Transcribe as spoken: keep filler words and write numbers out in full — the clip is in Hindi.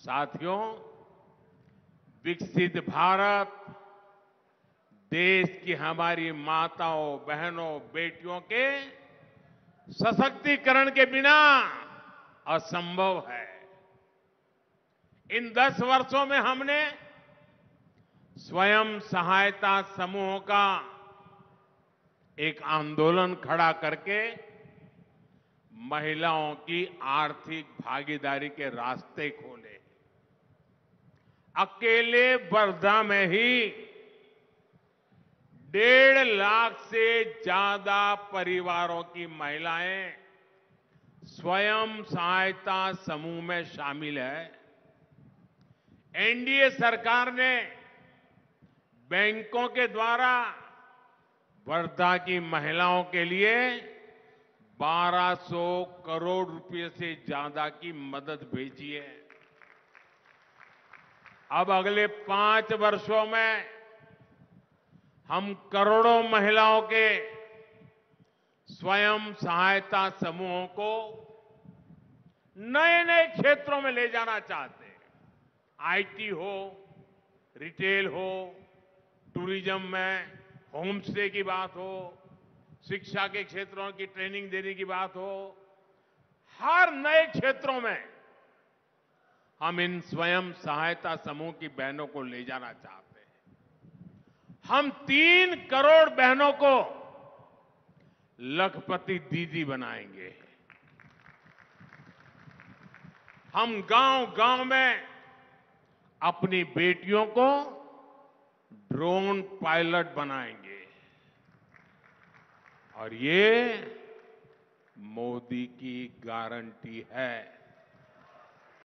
साथियों, विकसित भारत देश की हमारी माताओं, बहनों, बेटियों के सशक्तिकरण के बिना असंभव है। इन दस वर्षों में हमने स्वयं सहायता समूहों का एक आंदोलन खड़ा करके महिलाओं की आर्थिक भागीदारी के रास्ते खोले। अकेले वर्धा में ही डेढ़ लाख से ज्यादा परिवारों की महिलाएं स्वयं सहायता समूह में शामिल है। एनडीए सरकार ने बैंकों के द्वारा वर्धा की महिलाओं के लिए बारह सौ करोड़ रुपए से ज्यादा की मदद भेजी है। अब अगले पांच वर्षों में हम करोड़ों महिलाओं के स्वयं सहायता समूहों को नए नए क्षेत्रों में ले जाना चाहते हैं। आईटी हो, रिटेल हो, टूरिज्म में होम स्टे की बात हो, शिक्षा के क्षेत्रों की ट्रेनिंग देने की बात हो, हर नए क्षेत्रों में हम इन स्वयं सहायता समूह की बहनों को ले जाना चाहते हैं। हम तीन करोड़ बहनों को लखपति दीदी बनाएंगे। हम गांव-गांव में अपनी बेटियों को ड्रोन पायलट बनाएंगे। और ये मोदी की गारंटी है।